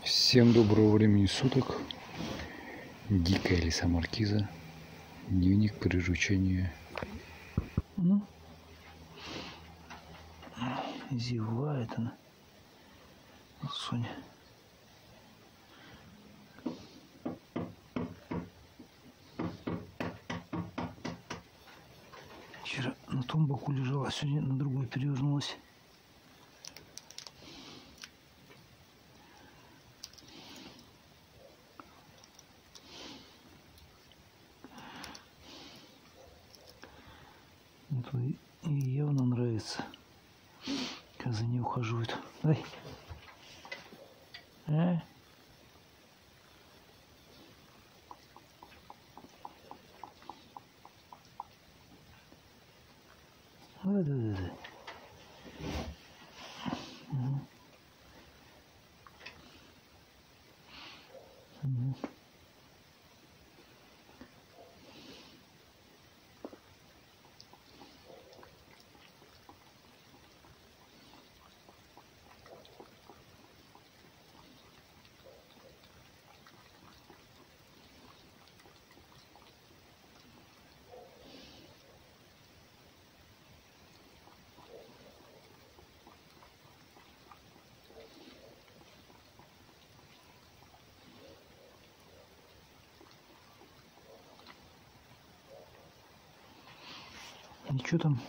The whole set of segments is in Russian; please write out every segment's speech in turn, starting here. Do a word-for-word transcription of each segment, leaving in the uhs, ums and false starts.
Всем доброго времени суток. Дикая лиса маркиза. Дневник приручения. Ну, зевает она. Вот Соня. Вчера на том боку лежала, сегодня на другой перевернулась. Это ей явно нравится, как за ней ухаживают. Ай. А? Вот, вот, вот. Угу. Угу. И что там?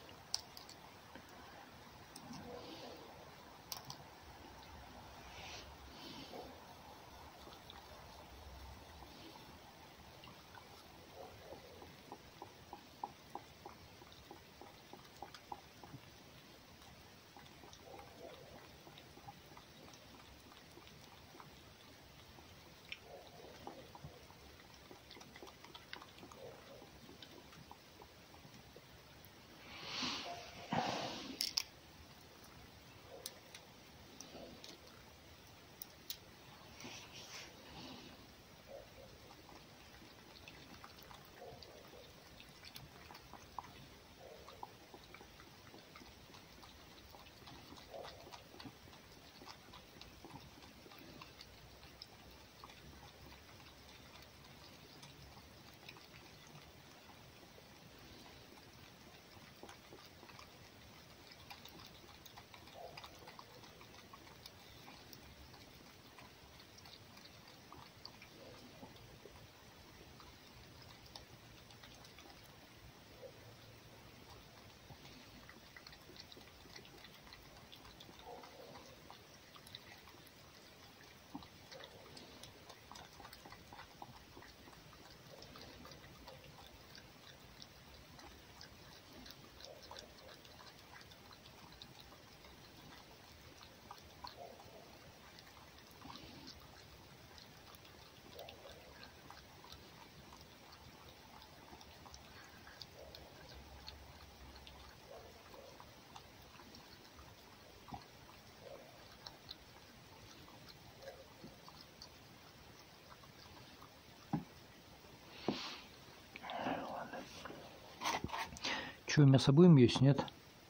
Что, мясо будем есть? Нет?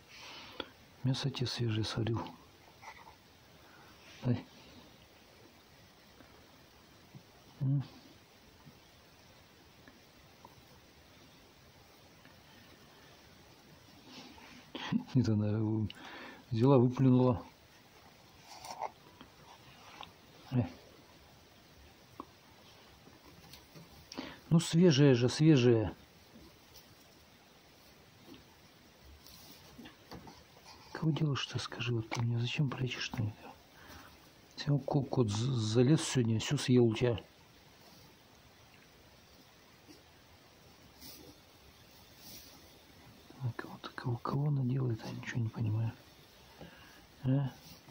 Мясо тебе свежее сварил. Дай. М. Это она взяла, выплюнула. Эй. Ну свежее же, свежее. Кого делаешь-то, скажи, вот ты мне, зачем прячешь-то? Сегодня кот, кот залез сегодня, все съел у тебя. А кого-то, кого, кого она делает, я ничего не понимаю. А?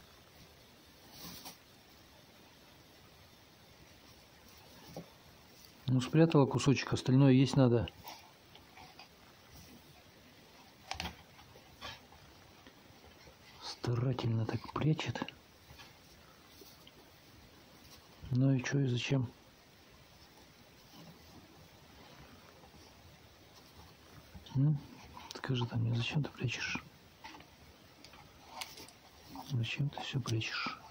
Ну, спрятала кусочек, остальное есть надо. Старательно так прячет. Ну и что, и зачем? М? Скажи там мне, зачем ты прячешь? Зачем ты все прячешь?